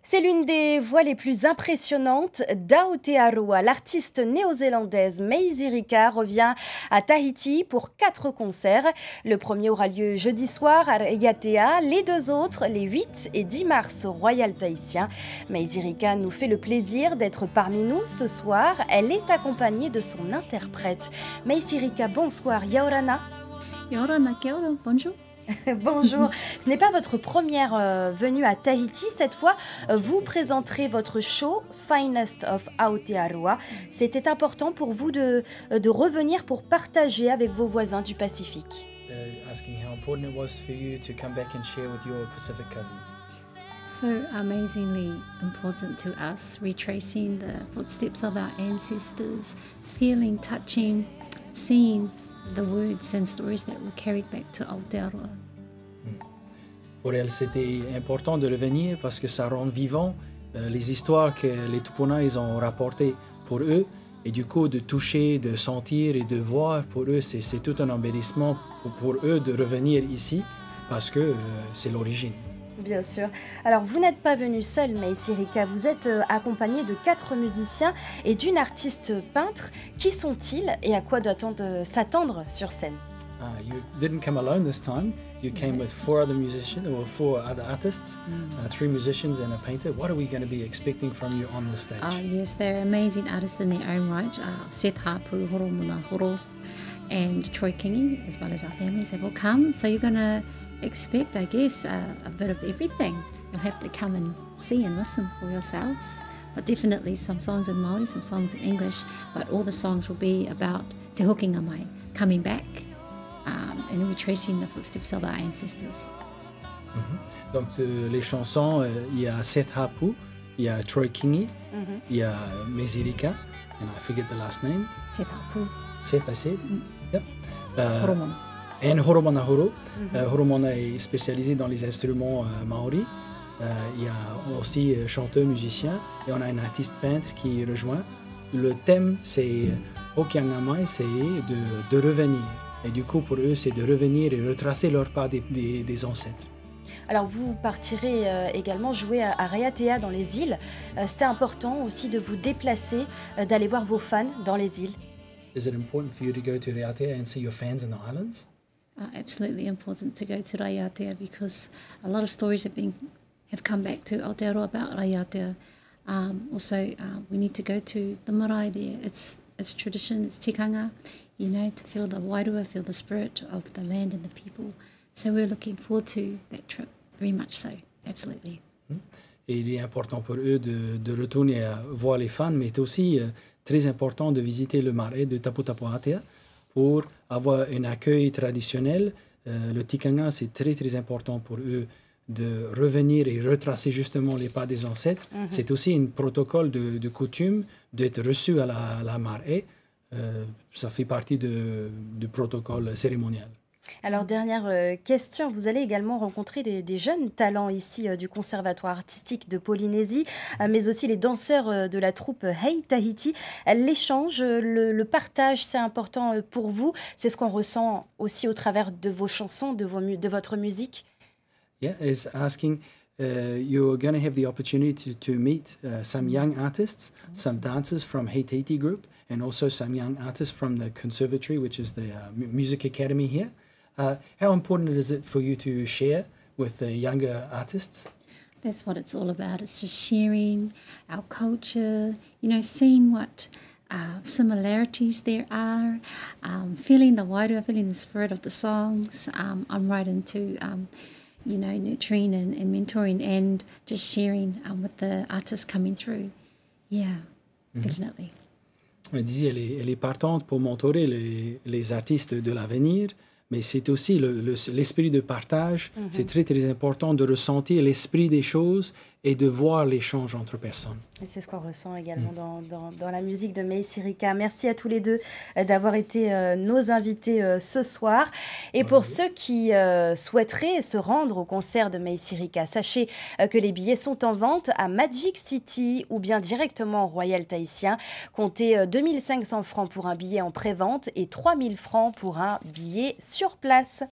C'est l'une des voix les plus impressionnantes d'Aotearoa. L'artiste néo-zélandaise Meizirika revient à Tahiti pour 4 concerts. Le premier aura lieu jeudi soir à Raiatea, les deux autres les 8 et 10 mars au Royal Tahitien. Meizirika nous fait le plaisir d'être parmi nous ce soir. Elle est accompagnée de son interprète. Meizirika, bonsoir. Yaorana. Yaorana, kia ora, bonjour. Bonjour. Ce n'est pas votre première venue à Tahiti. Cette fois, vous présenterez votre show Finest of Aotearoa. C'était important pour vous de revenir pour partager avec vos voisins du Pacifique. Asking how important it was for you to come back and share with your Pacific cousins. So amazingly important to us, retracing the footsteps of our ancestors, feeling, touching, seeing the words and stories that were carried back to Aotearoa. Pour elle, c'était important de revenir parce que ça rend vivant les histoires que les Tupuna ils ont rapportées pour eux. Et du coup, de toucher, de sentir et de voir, pour eux, c'est tout un embellissement pour eux de revenir ici parce que c'est l'origine. Bien sûr. Alors, vous n'êtes pas venu seul, Meizirika. Vous êtes accompagné de 4 musiciens et d'une artiste peintre. Qui sont-ils et à quoi doit-on s'attendre sur scène? You didn't come alone this time. You came with 4 other musicians, or 4 other artists, 3 musicians and a painter. What are we going to be expecting from you on the stage? Yes, they're amazing artists in their own right. Seth Hapu, Horomona Horo, and Troy Kingi, as well as our families, have all come. So you're going to expect, I guess, a bit of everything. You'll have to come and see and listen for yourselves. But definitely some songs in Māori, some songs in English, but all the songs will be about Te Hokinga Mai, coming back, and retracing the footsteps of our ancestors. Donc les chansons, il y a Seth Hapu, il y a Troy Kingi, il y a Meizirika, and I forget the last name. Seth Hapu. Seth, I said. Yeah. Horomona. Et Horomona Horo. Horomona est spécialisé dans les instruments maori. Il y a aussi chanteur, musicien, et on a un artiste peintre qui rejoint. Le thème, c'est Hokianga Mai, c'est de revenir. Et du coup, pour eux, c'est de revenir et retracer leur pas des ancêtres. Alors, vous partirez également jouer à Raiatea dans les îles. C'était important aussi de vous déplacer, d'aller voir vos fans dans les îles. Is it important for you to go to Raiatea and see your fans in the islands? Absolutely important to go to Raiatea because a lot of stories have come back to Aotearoa about Raiatea. We need to go to the marae there. It's tradition, it's tikanga, you know, to feel the wairua, feel the spirit of the land and the people. So we're looking forward to that trip, very much so, absolutely. Et il est important pour eux de retourner voir les fans, mais c'est aussi très important de visiter le marais de Tapu Tapu Atea pour avoir un accueil traditionnel. Le tikanga, c'est très très important pour eux de revenir et retracer justement les pas des ancêtres. C'est aussi un protocole de coutume d'être reçu à la marée. Ça fait partie du protocole cérémonial. Alors, dernière question, vous allez également rencontrer des jeunes talents ici du Conservatoire artistique de Polynésie, mais aussi les danseurs de la troupe Hey Tahiti. L'échange, le partage, c'est important pour vous. C'est ce qu'on ressent aussi au travers de vos chansons, de votre musique. Yeah, is asking, you're going to have the opportunity to meet some young artists, some dancers from Hey Tahiti group, and also some young artists from the conservatory, which is the music academy here. How important is it for you to share with the younger artists? That's what it's all about. It's just sharing our culture, you know, seeing what similarities there are, feeling the wairua, feeling the spirit of the songs. I'm right into you know, nurturing and mentoring and just sharing with the artists coming through. Yeah, definitely. Elle dit, elle est partante pour mentorer les artistes de l'avenir, mais c'est aussi l'esprit de partage. C'est très très important de ressentir l'esprit des choses et de voir l'échange entre personnes. Et c'est ce qu'on ressent également dans la musique de Meizirika. Merci à tous les deux d'avoir été nos invités ce soir. Et pour ceux qui souhaiteraient se rendre au concert de Meizirika, sachez que les billets sont en vente à Magic City ou bien directement au Royal Tahitien. Comptez 2500 francs pour un billet en pré-vente et 3000 francs pour un billet sur place.